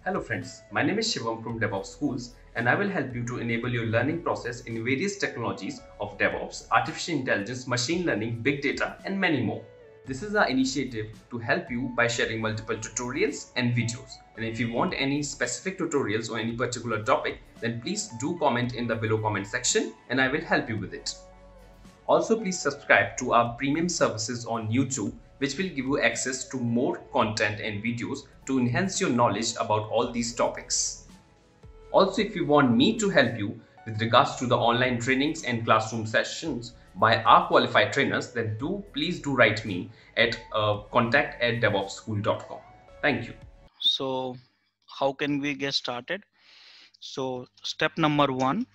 Hello friends, my name is Shivam from DevOps Schools and I will help you to enable your learning process in various technologies of DevOps, artificial intelligence, machine learning, big data and many more. This is our initiative to help you by sharing multiple tutorials and videos. And if you want any specific tutorials or any particular topic, then please do comment in the below comment section and I will help you with it. Also, please subscribe to our premium services on YouTube, which will give you access to more content and videos to enhance your knowledge about all these topics. Also, if you want me to help you with regards to the online trainings and classroom sessions by our qualified trainers, then please do write me at contact@devopsschool.com. Thank you. So how can we get started? So step number 1,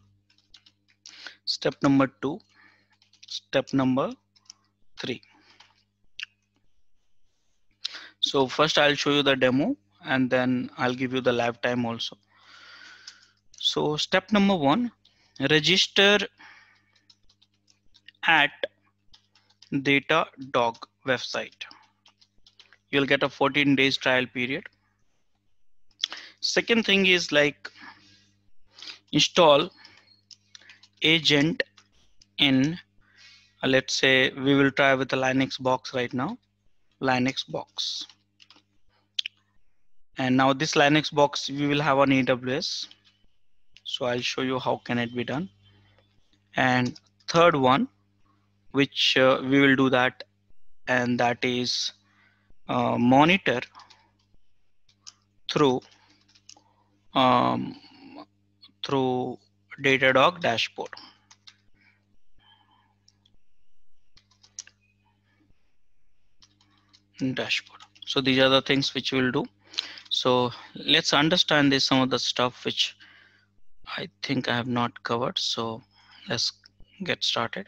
step number 2, step number 3. So first I'll show you the demo and then I'll give you the live time also. So step number 1, register at Datadog website. You'll get a 14 days trial period. Second thing is like install agent in, let's say we will try with the Linux box right now, Linux box. And now this Linux box we will have on AWS. So I'll show you how can it be done. And third one, which we will do that, and that is monitor through um, through Datadog dashboard. So these are the things which we'll do. So let's understand this, some of the stuff which I think I have not covered. So let's get started.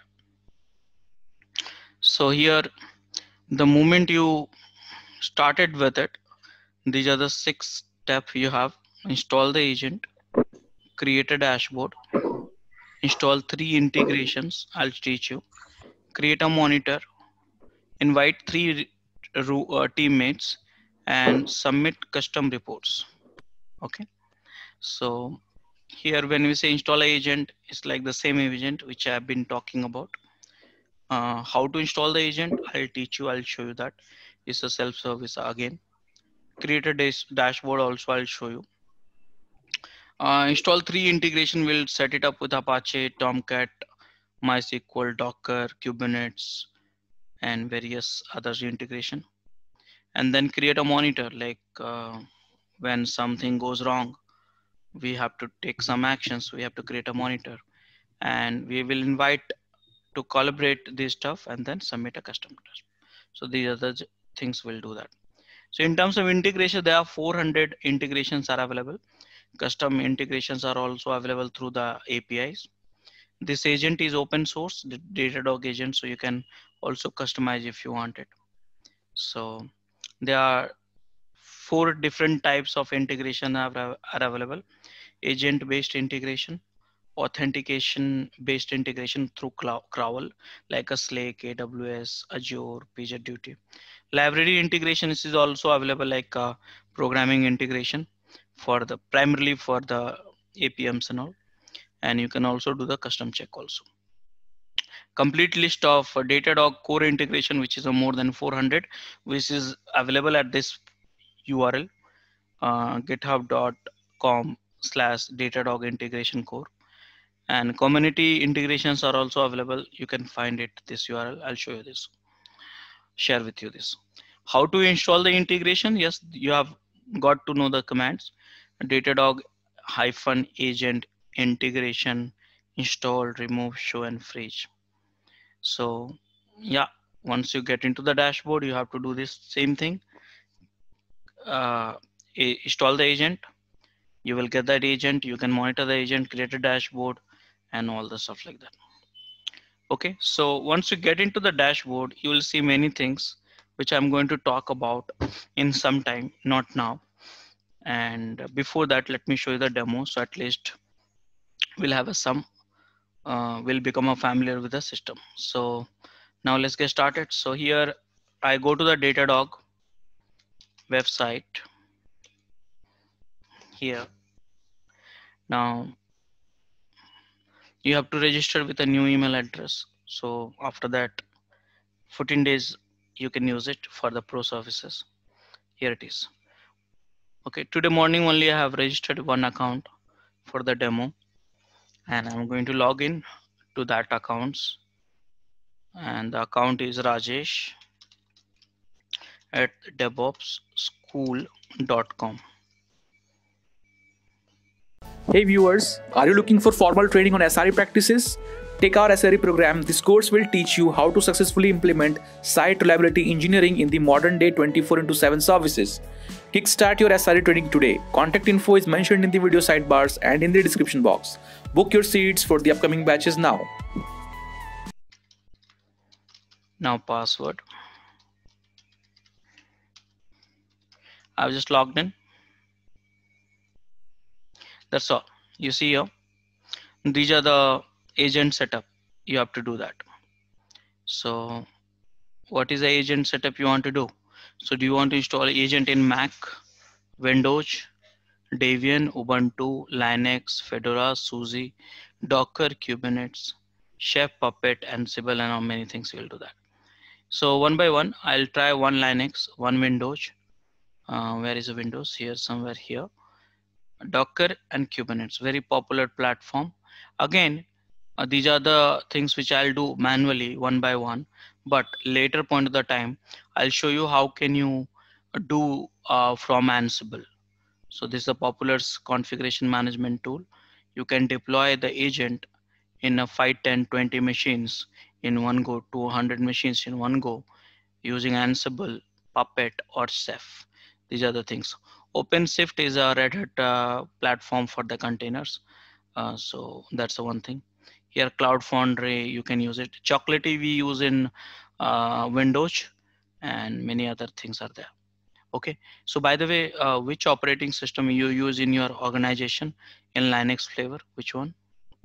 So here, the moment you started with it, these are the 6 steps you have. Install the agent, create a dashboard, install 3 integrations, I'll teach you, create a monitor, invite 3 teammates, and submit custom reports. Okay, so here when we say install agent, it's like the same agent which I've been talking about. How to install the agent, I'll teach you, I'll show you that. It's a self-service again. Create a dashboard also, I'll show you. Install 3 integration, will set it up with Apache, Tomcat, MySQL, Docker, Kubernetes, and various other integration. And then create a monitor, like when something goes wrong, we have to take some actions. We have to create a monitor, and we will invite to collaborate this stuff and then submit a custom test. So these are the things we'll do that. So in terms of integration, there are 400 integrations are available. Custom integrations are also available through the APIs. This agent is open source, the Datadog agent, so you can also customize if you want it. So there are 4 different types of integration are available. Agent based integration, authentication based integration through Crowl, like a Slack, AWS, Azure, PagerDuty. Library integration is also available, like programming integration for the primarily for the APMs and all. And you can also do the custom check also. Complete list of Datadog core integration, which is a more than 400, which is available at this URL, github.com/Datadog integration core. And community integrations are also available. You can find it this URL. I'll show you this, share with you this. How to install the integration? Yes, you have got to know the commands. Datadog -agent integration install, remove, show, and freeze. So yeah, once you get into the dashboard, you have to do this same thing. Install the agent. You will get that agent. You can monitor the agent, create a dashboard, and all the stuff like that. Okay, so once you get into the dashboard, you will see many things which I'm going to talk about in some time, not now. And before that, let me show you the demo. So at least we'll have we'll become a familiar with the system. So now let's get started. So here I go to the Datadog website. here. Now you have to register with a new email address. So after that 14 days you can use it for the pro services. Here it is. Okay, today morning only I have registered one account for the demo, and I'm going to log in to that accounts, and the account is Rajesh at devopsschool.com. Hey viewers, are you looking for formal training on SRE practices? Take our SRE program. This course will teach you how to successfully implement site reliability engineering in the modern day 24/7 services. Kickstart your SRE training today. Contact info is mentioned in the video sidebars and in the description box. Book your seats for the upcoming batches now. Now password. I've just logged in. That's all. You see here, these are the agent setup. You have to do that. So what is the agent setup you want to do? So do you want to install agent in Mac, Windows, Debian, Ubuntu, Linux, Fedora, SUSE, Docker, Kubernetes, Chef, Puppet, Ansible, and many things. We'll do that. So one by one, I'll try one Linux, one Windows. Where is the Windows? Here, somewhere here. Docker and Kubernetes, very popular platform. Again, these are the things which I'll do manually one by one, but later point of the time, I'll show you how can you do from Ansible. So this is a popular configuration management tool. You can deploy the agent in a 5, 10, 20 machines in one go, 200 machines in one go, using Ansible, Puppet, or Ceph. These are the things. OpenShift is a Red Hat platform for the containers. So that's the one thing. Here, Cloud Foundry, you can use it. Chocolatey we use in Windows, and many other things are there. Okay. So by the way, which operating system you use in your organization in Linux flavor? Which one?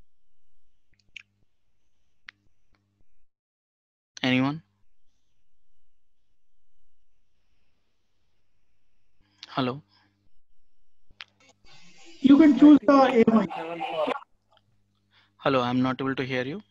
Anyone? Hello. You can choose the AMI. Hello, I'm not able to hear you.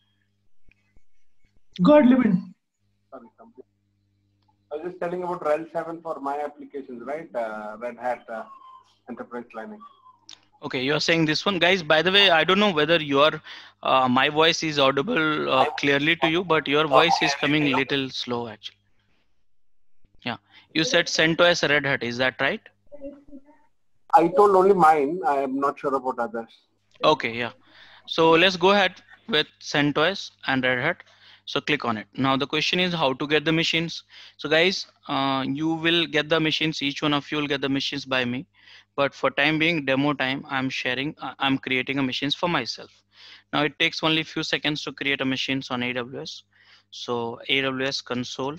Go ahead, Levin. Sorry, I was just telling about RHEL 7 for my applications, right? Red Hat Enterprise Linux. Okay, you're saying this one, guys. By the way, I don't know whether your my voice is audible clearly to you, but your voice is coming little slow actually. Yeah, you said CentOS Red Hat, is that right? I told only mine. I am not sure about others. Okay, yeah. So let's go ahead with CentOS and Red Hat. So click on it. Now the question is how to get the machines. So guys, you will get the machines. Each one of you will get the machines by me. But for time being, demo time, I'm creating a machines for myself. Now it takes only few seconds to create a machines on AWS. So AWS console.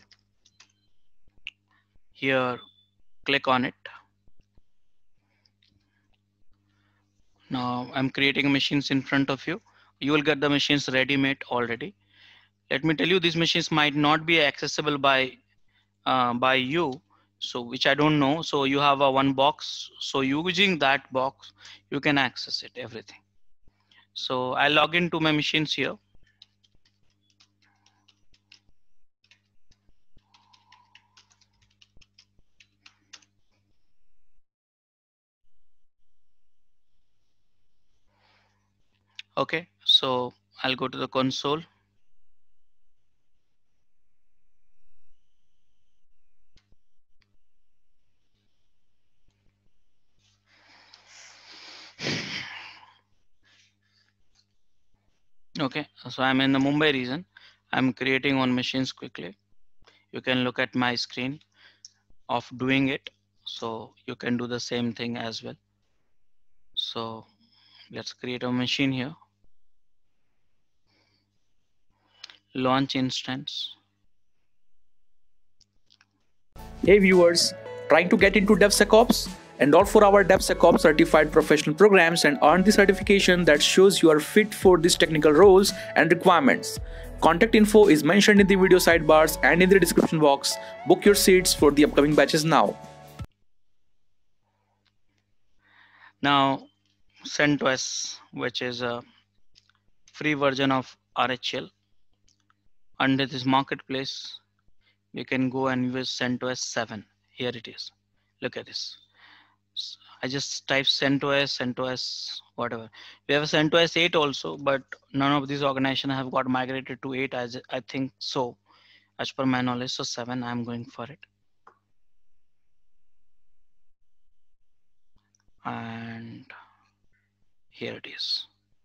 Here, click on it. Now I'm creating machines in front of you. You will get the machines ready-made already. Let me tell you, these machines might not be accessible by you, so which I don't know. So you have a one box. So using that box, you can access it, everything. So I log into my machines here. Okay, so I'll go to the console. Okay, so I'm in the Mumbai region. I'm creating one machines quickly. You can look at my screen of doing it. So you can do the same thing as well. So let's create a machine here. Launch instance. Hey viewers, trying to get into DevSecOps? Enroll for our DevSecOps certified professional programs and earn the certification that shows you are fit for these technical roles and requirements. Contact info is mentioned in the video sidebars and in the description box. Book your seats for the upcoming batches now. Now CentOS, which is a free version of RHEL. Under this marketplace, you can go and use CentOS 7. Here it is. Look at this. I just type CentOS, whatever. We have a CentOS 8 also, but none of these organizations have got migrated to 8 as I think so, as per my knowledge. So 7, I'm going for it. And here it is.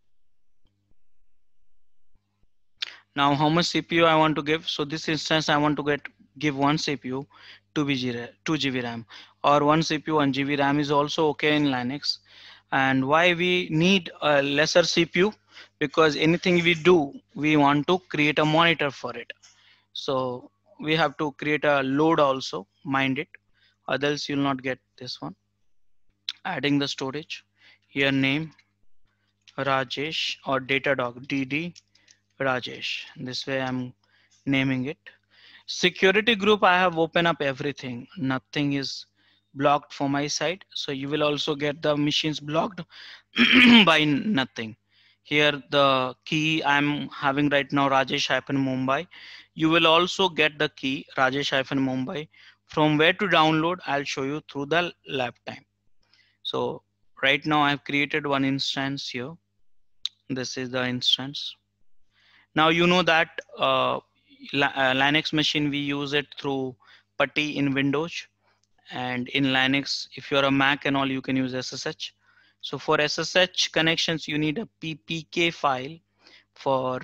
Now how much CPU I want to give? So this instance I want to give one CPU, 2 GB RAM, or one CPU, 1 GB RAM is also okay in Linux. And why we need a lesser CPU? Because anything we do, we want to create a monitor for it. So we have to create a load also, mind it, or else you'll not get this one. Adding the storage, here name Rajesh or Datadog DD Rajesh. This way I'm naming it. Security group, I have opened up everything. Nothing is blocked for my side. So you will also get the machines blocked by nothing. Here the key I'm having right now, Rajesh-Mumbai. You will also get the key Rajesh-Mumbai. From where to download, I'll show you through the lab time. So right now I've created one instance here. This is the instance. Now you know that Linux machine, we use it through PuTTY in Windows, and in Linux, if you're a Mac and all, you can use SSH. So for SSH connections, you need a PPK file. For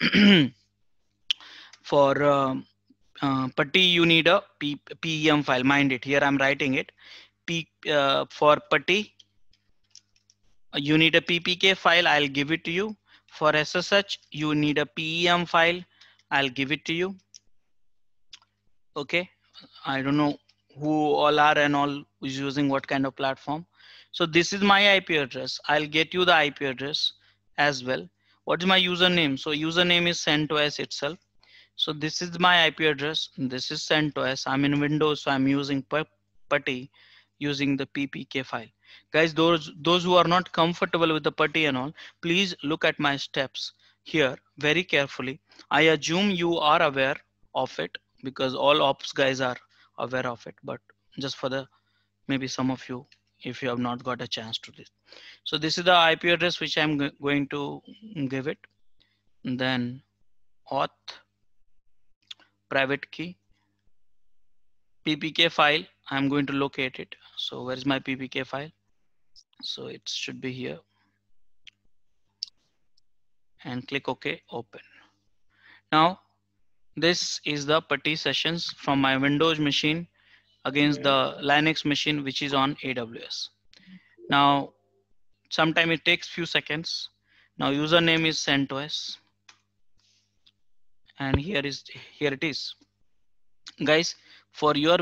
PuTTY, you need a PEM file. Mind it, here I'm writing it. For PuTTY, you need a PPK file. I'll give it to you. For SSH, you need a PEM file. I'll give it to you. Okay. I don't know who all are and all is using what kind of platform. So this is my IP address. I'll get you the IP address as well. What is my username? So username is CentOS itself. So this is my IP address. This is CentOS. I'm in Windows, so I'm using PuTTY using the PPK file. Guys, those who are not comfortable with the PuTTY and all, please look at my steps here very carefully. I assume you are aware of it because all ops guys are aware of it, but just for the maybe some of you, if you have not got a chance to this. So this is the IP address which I'm going to give it. And then auth, private key, PPK file. I'm going to locate it. So where is my PPK file? So it should be here. And click OK, open. Now this is the PuTTY sessions from my Windows machine against the Linux machine, which is on AWS. Now, sometime it takes few seconds. Now username is CentOS. And here it is. Guys, for your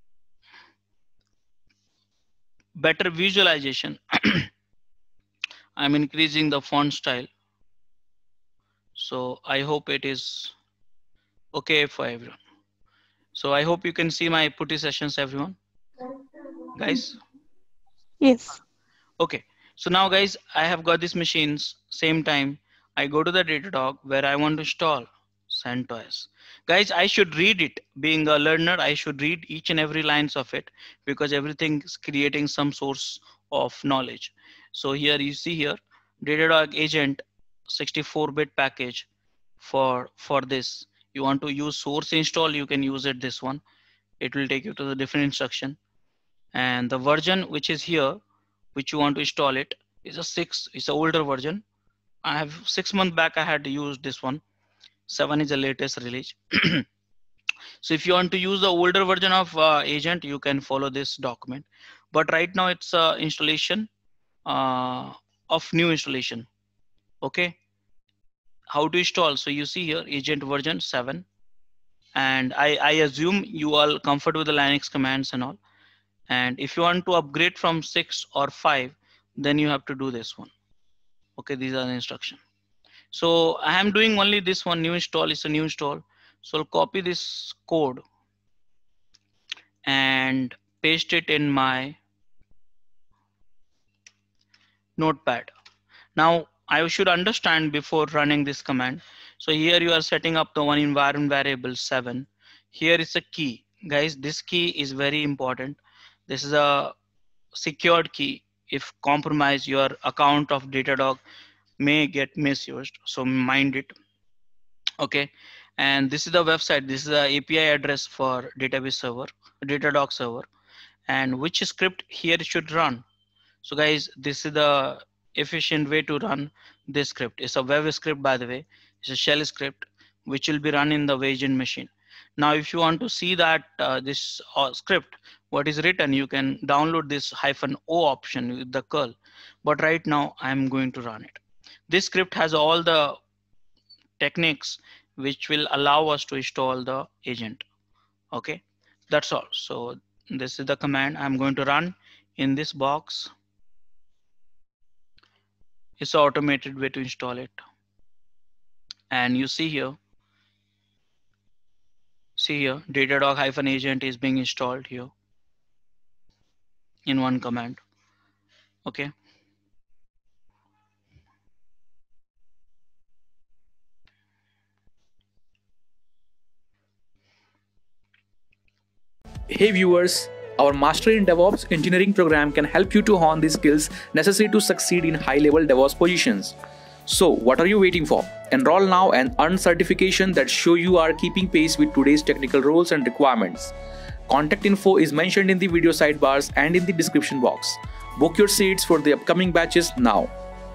better visualization, I'm increasing the font style. So I hope it is okay for everyone. So I hope you can see my PuTTY sessions, everyone. Guys? Yes. Okay. So now guys, I have got these machines. Same time, I go to the Datadog where I want to install CentOS. Guys, I should read it. Being a learner, I should read each and every lines of it because everything is creating some source of knowledge. So here you see here, Datadog agent 64-bit package for this. You want to use source install, you can use it this one. It will take you to the different instruction. And the version which is here, which you want to install it, is a 6. It's an older version. I have 6 months back I had to use this one. 7 is the latest release. So if you want to use the older version of agent, you can follow this document. But right now it's installation of new installation. Okay. How to install? So you see here agent version 7. And I assume you all comfortable with the Linux commands and all. And if you want to upgrade from 6 or 5, then you have to do this one. Okay, these are the instructions. So I am doing only this one. New install is a new install. So I'll copy this code and paste it in my Notepad. Now I should understand before running this command. So here you are setting up the one environment variable 7. Here is a key. Guys, this key is very important. This is a secured key. If compromise, your account of Datadog may get misused. So mind it. Okay. And this is the website. This is the API address for database server, Datadog server, and which script here should run. So guys, this is the efficient way to run this script. It's a web script, by the way. It's a shell script which will be run in the agent machine. Now, if you want to see that this script, what is written, you can download this -o option with the curl. But right now, I'm going to run it. This script has all the techniques which will allow us to install the agent. Okay, that's all. So this is the command I'm going to run in this box. It's an automated way to install it. And you see here, Datadog -agent is being installed here in one command. Okay. Hey viewers, our Mastery in DevOps engineering program can help you to hone the skills necessary to succeed in high-level DevOps positions. So what are you waiting for? Enroll now and earn certification that show you are keeping pace with today's technical roles and requirements. Contact info is mentioned in the video sidebars and in the description box. Book your seats for the upcoming batches now.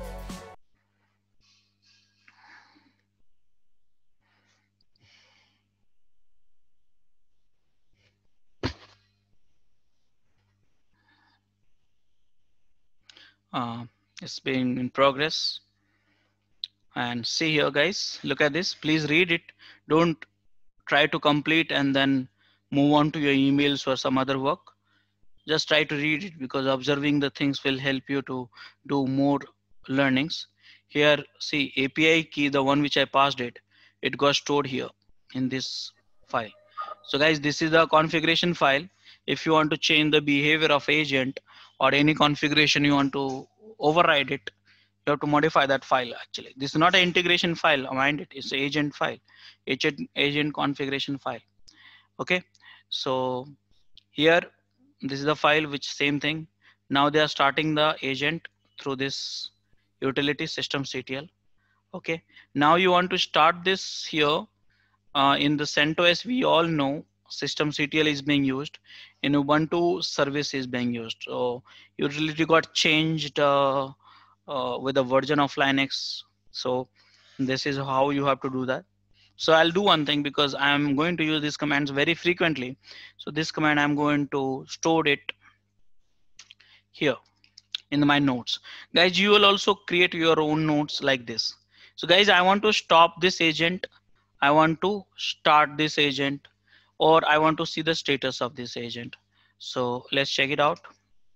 It's been in progress. And see here, guys, look at this. Please read it. Don't try to complete and then move on to your emails or some other work. Just try to read it, because observing the things will help you to do more learnings. Here, see, API key, the one which I passed it got stored here in this file. So guys, this is the configuration file. If you want to change the behavior of agent or any configuration you want to override it, you have to modify that file. Actually, this is not an integration file, mind it, it's an agent file, agent configuration file. Okay, so here, this is the file which same thing. Now they are starting the agent through this utility systemctl. Okay, now you want to start this here in the CentOS. We all know systemctl is being used. In Ubuntu, service is being used. So utility got changed with the version of Linux. So this is how you have to do that. So I'll do one thing, because I'm going to use these commands very frequently. So this command, I'm going to store it here in my notes. Guys, you will also create your own notes like this. So guys, I want to stop this agent. I want to start this agent, or I want to see the status of this agent. So let's check it out.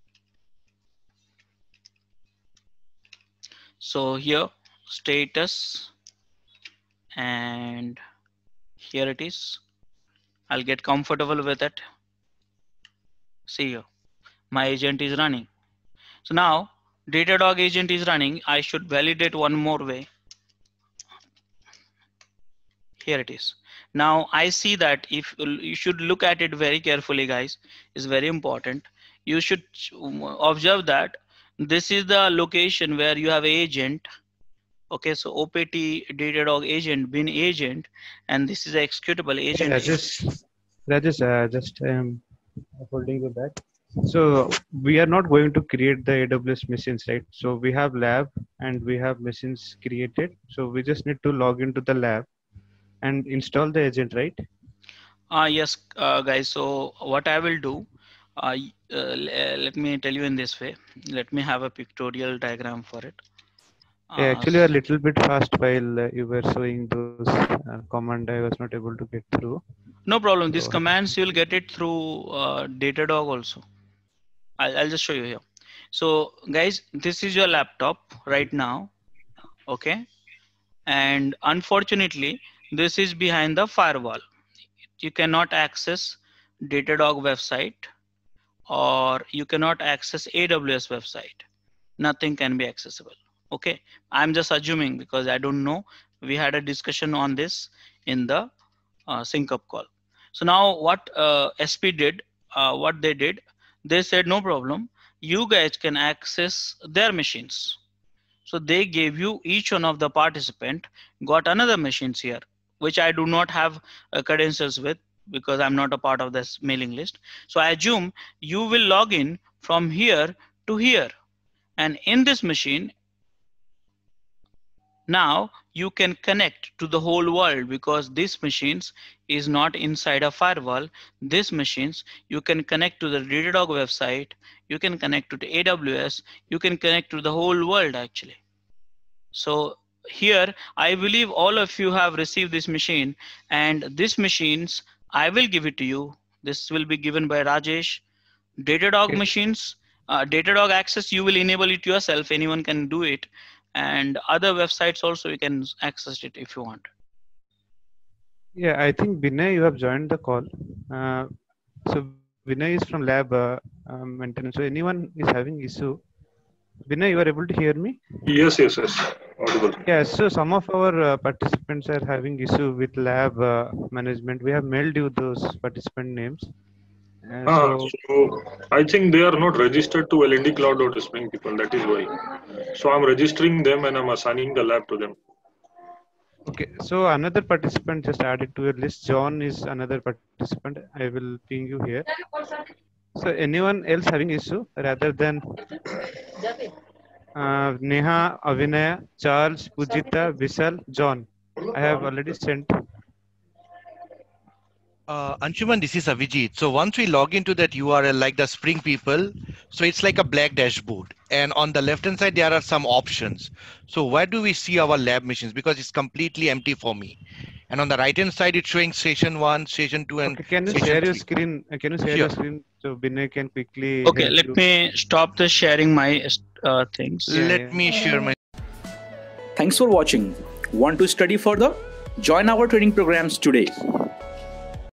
So here, status, and here it is. I'll get comfortable with it. See here, my agent is running. So now Datadog agent is running. I should validate one more way. Here it is. Now I see that if you should look at it very carefully, guys, is very important. You should observe that this is the location where you have agent. Okay, so opt Datadog agent bin agent, and this is the executable agent. Rajesh, just holding you back. So we are not going to create the AWS machines, right? So we have lab and we have machines created. So we just need to log into the lab and install the agent, right? Yes, guys. So what I will do, let me tell you in this way. Let me have a pictorial diagram for it. Yeah, actually a little bit fast while you were showing those command. I was not able to get through. No problem. These commands you'll get it through Datadog also. I'll just show you here. So guys, this is your laptop right now. Okay. And unfortunately, this is behind the firewall. You cannot access Datadog website, or you cannot access AWS website. nothing can be accessible. Okay, I'm just assuming because I don't know. We had a discussion on this in the sync up call. So now what SP did, what they did, they said no problem, you guys can access their machines. So they gave you, each one of the participant got another machines here, which I do not have credentials with because I'm not a part of this mailing list. So I assume you will log in from here to here, and in this machine now you can connect to the whole world because this machines is not inside a firewall. This machines you can connect to the Datadog website, you can connect to the AWS, you can connect to the whole world actually. So here I believe all of you have received this machine, and this machines I will give it to you. This will be given by Rajesh. Datadog machines, Datadog access, you will enable it yourself, anyone can do it, and other websites also you can access it if you want. Yeah, I think Vinay, you have joined the call. So Vinay is from lab maintenance. So anyone is having issue? Vinay, you are able to hear me? Yes. Audible. Yeah, so some of our participants are having issue with lab management. We have mailed you those participant names. So I think they are not registered to LND Cloud.Spring people. That is why. So I'm registering them and I'm assigning the lab to them. Okay, so another participant just added to your list. John is another participant. I will ping you here. So anyone else having issue rather than Neha, Avinaya, Charles, Pujita, Vishal, John? I have already sent. Anshuman, this is Avijit. So once we log into that URL like the Spring people, so it's like a black dashboard. And on the left hand side, there are some options. So where do we see our lab machines? Because it's completely empty for me. And on the right hand side, it's showing station 1, station 2, and can you share your screen? Can you share your screen so Vinay can quickly? Okay, let me stop the sharing my things. Let me share my. Thanks for watching. Want to study further? Join our training programs today.